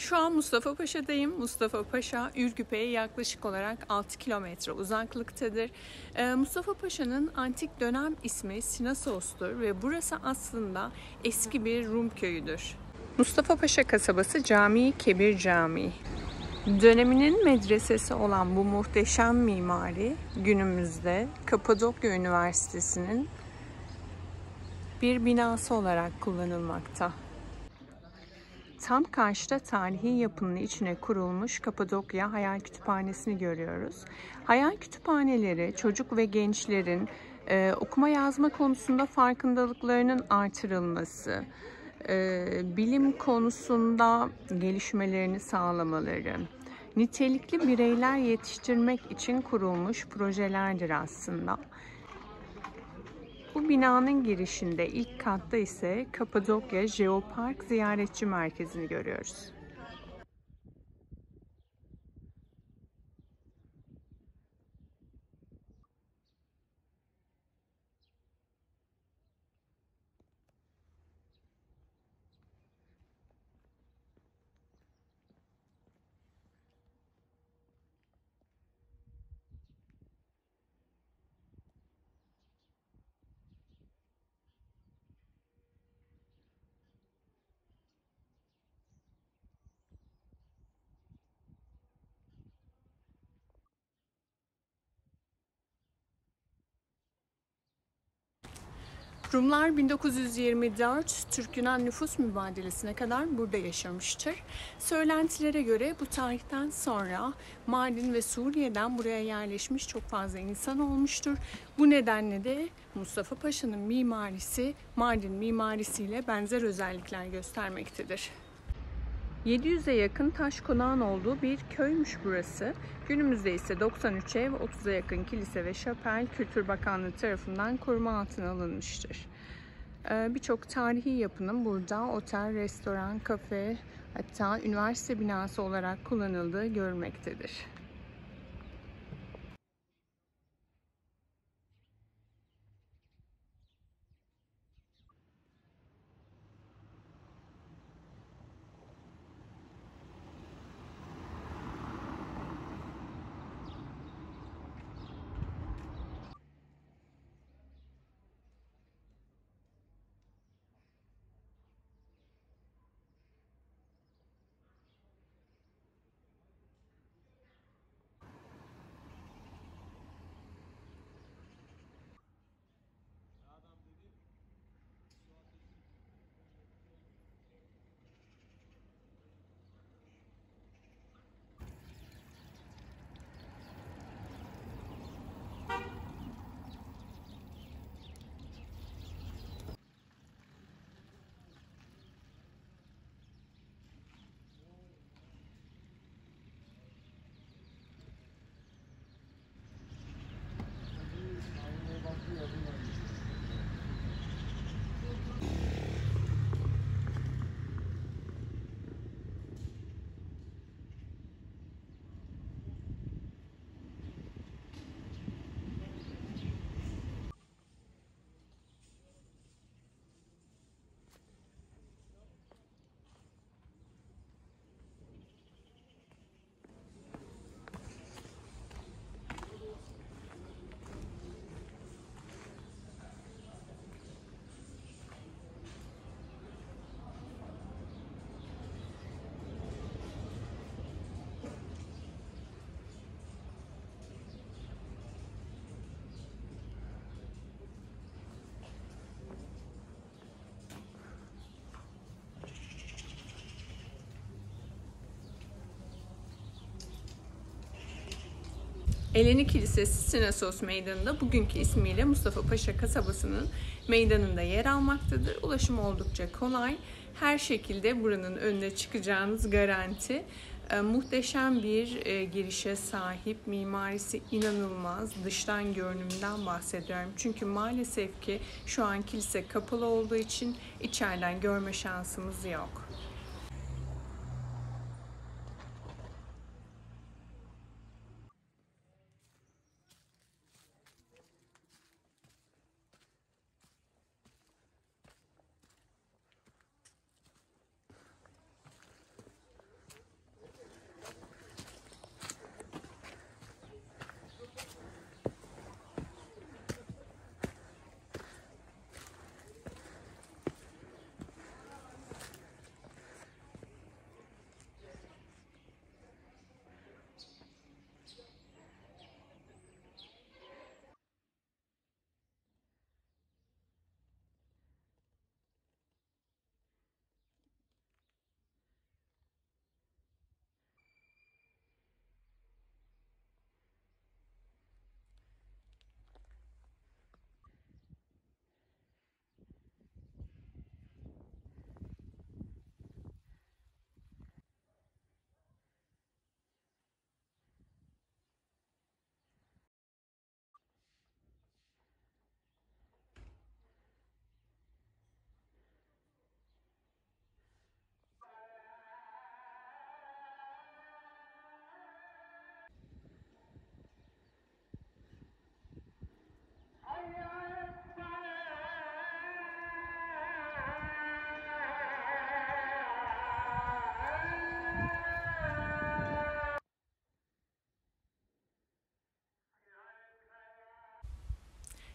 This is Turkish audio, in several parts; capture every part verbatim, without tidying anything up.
Şu an Mustafa Paşa'dayım. Mustafa Paşa, Ürgüp'e yaklaşık olarak altı kilometre uzaklıktadır. Ee, Mustafa Paşa'nın antik dönem ismi Sinasos'tur ve burası aslında eski bir Rum köyüdür. Mustafa Paşa kasabası Camii Kebir Camii. Döneminin medresesi olan bu muhteşem mimari günümüzde Kapadokya Üniversitesi'nin bir binası olarak kullanılmakta. Tam karşıda tarihi yapının içine kurulmuş Kapadokya Hayal Kütüphanesi'ni görüyoruz. Hayal kütüphaneleri çocuk ve gençlerin e, okuma yazma konusunda farkındalıklarının artırılması, e, bilim konusunda gelişmelerini sağlamaları, nitelikli bireyler yetiştirmek için kurulmuş projelerdir aslında. Bu binanın girişinde ilk katta ise Kapadokya Jeopark Ziyaretçi Merkezi'ni görüyoruz. Rumlar bin dokuz yüz yirmi dört Türk-Yunan nüfus mübadelesine kadar burada yaşamıştır. Söylentilere göre bu tarihten sonra Mardin ve Suriye'den buraya yerleşmiş çok fazla insan olmuştur. Bu nedenle de Mustafa Paşa'nın mimarisi Mardin mimarisiyle benzer özellikler göstermektedir. yedi yüze yakın taş konağın olduğu bir köymüş burası. Günümüzde ise doksan üç ev, otuza yakın kilise ve şapel Kültür Bakanlığı tarafından koruma altına alınmıştır. Birçok tarihi yapının burada otel, restoran, kafe, hatta üniversite binası olarak kullanıldığı görülmektedir. Eleni Kilisesi Sinasos Meydanı'nda bugünkü ismiyle Mustafa Paşa kasabasının meydanında yer almaktadır. Ulaşım oldukça kolay. Her şekilde buranın önüne çıkacağınız garanti. E, muhteşem bir e, girişe sahip, mimarisi inanılmaz. Dıştan görünümden bahsediyorum. Çünkü maalesef ki şu an kilise kapalı olduğu için içeriden görme şansımız yok.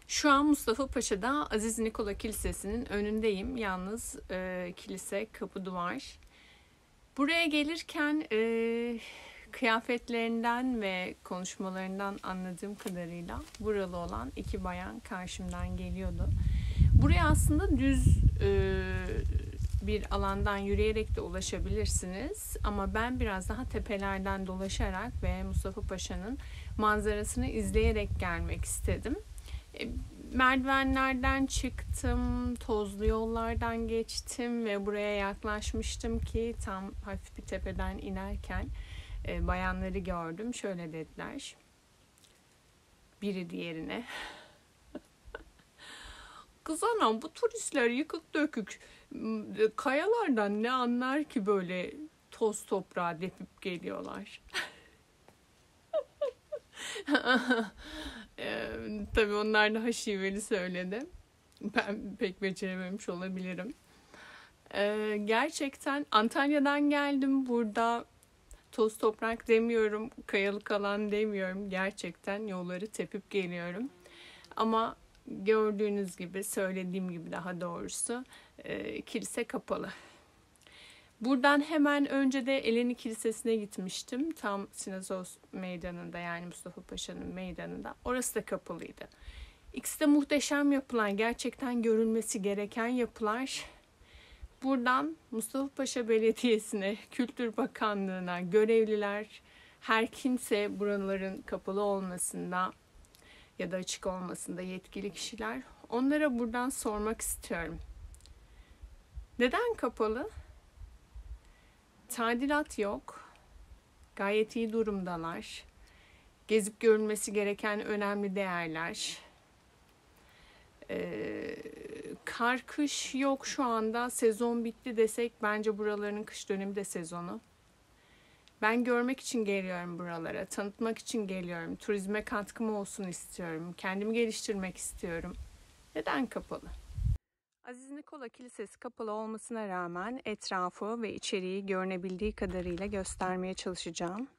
Şu an Mustafa Paşa'da Aziz Nikola Kilisesi'nin önündeyim. Yalnız e, kilise kapı duvar. Buraya gelirken e, kıyafetlerinden ve konuşmalarından anladığım kadarıyla buralı olan iki bayan karşımdan geliyordu. Buraya aslında düz e, bir alandan yürüyerek de ulaşabilirsiniz. Ama ben biraz daha tepelerden dolaşarak ve Mustafa Paşa'nın manzarasını izleyerek gelmek istedim. Merdivenlerden çıktım, tozlu yollardan geçtim ve buraya yaklaşmıştım ki tam hafif bir tepeden inerken e, bayanları gördüm. Şöyle dediler, biri diğerine. Kız anam, bu turistler yıkık dökük kayalardan ne anlar ki böyle toz toprağa depip geliyorlar. Ee, tabii onlar daha şiveli söyledi. Ben pek becerememiş olabilirim. Ee, gerçekten Antalya'dan geldim. Burada toz toprak demiyorum, kayalık alan demiyorum. Gerçekten yolları tepip geliyorum. Ama gördüğünüz gibi, söylediğim gibi daha doğrusu e, kilise kapalı. Buradan hemen önce de Eleni Kilisesi'ne gitmiştim. Tam Sinazos Meydanı'nda, yani Mustafa Paşa'nın meydanında. Orası da kapalıydı. İkisi de muhteşem yapılar. Gerçekten görülmesi gereken yapılar. Buradan Mustafa Paşa Belediyesi'ne, Kültür Bakanlığı'na, görevliler, her kimse buraların kapalı olmasında ya da açık olmasında yetkili kişiler, onlara buradan sormak istiyorum. Neden kapalı? Tadilat yok. Gayet iyi durumdalar. Gezip görülmesi gereken önemli değerler. Ee, kar kış yok şu anda. Sezon bitti desek bence buraların kış dönemi de sezonu. Ben görmek için geliyorum buralara. Tanıtmak için geliyorum. Turizme katkım olsun istiyorum. Kendimi geliştirmek istiyorum. Neden kapalı? Aziz Nikola Kilisesi kapalı olmasına rağmen etrafı ve içeriği görünebildiği kadarıyla göstermeye çalışacağım.